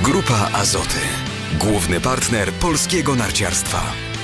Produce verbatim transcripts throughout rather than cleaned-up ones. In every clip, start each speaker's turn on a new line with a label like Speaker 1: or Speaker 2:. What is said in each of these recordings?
Speaker 1: Grupa Azoty. Główny partner polskiego narciarstwa.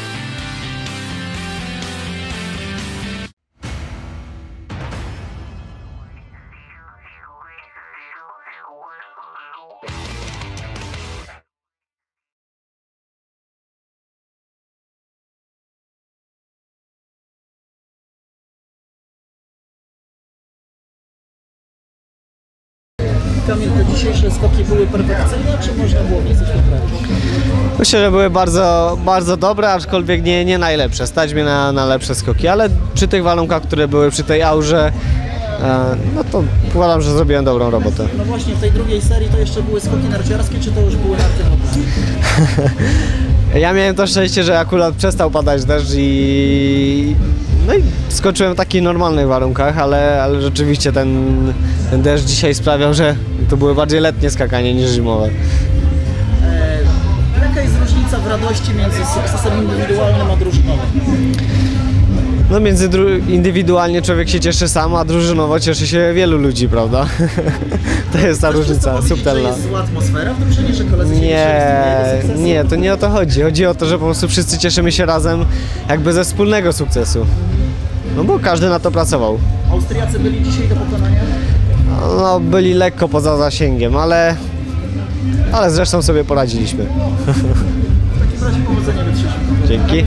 Speaker 2: Kamil, te dzisiejsze skoki były perfekcyjne, czy można było coś poprawić?
Speaker 3: Myślę, że były bardzo, bardzo dobre, aczkolwiek nie, nie najlepsze. Stać mnie na, na lepsze skoki, ale przy tych warunkach, które były przy tej aurze, e, no to uważam, że zrobiłem dobrą robotę.
Speaker 2: No właśnie, w tej drugiej serii to jeszcze były skoki narciarskie, czy to już były narty wodne?
Speaker 3: Ja miałem to szczęście, że akurat przestał padać deszcz i no i skoczyłem w takich normalnych warunkach, ale, ale rzeczywiście ten, ten deszcz dzisiaj sprawiał, że to były bardziej letnie skakanie niż zimowe.
Speaker 2: E, jaka jest różnica w radości między sukcesem indywidualnym a drużynowym?
Speaker 3: No między indywidualnie człowiek się cieszy sam, a drużynowo cieszy się wielu ludzi, prawda? To jest ta
Speaker 2: Chcesz
Speaker 3: różnica
Speaker 2: powiedzieć,
Speaker 3: subtelna.
Speaker 2: że jest zła atmosfera w drużynie, że koledzy się
Speaker 3: Nie,
Speaker 2: cieszą z sukcesu?
Speaker 3: nie, to nie o to chodzi. Chodzi o to, że po prostu wszyscy cieszymy się razem jakby ze wspólnego sukcesu. No bo każdy na to pracował.
Speaker 2: Austriacy byli dzisiaj do pokonania?
Speaker 3: No byli lekko poza zasięgiem, ale, ale zresztą sobie poradziliśmy.
Speaker 2: W takim razie powodzenia wytrzymania.
Speaker 3: Dzięki.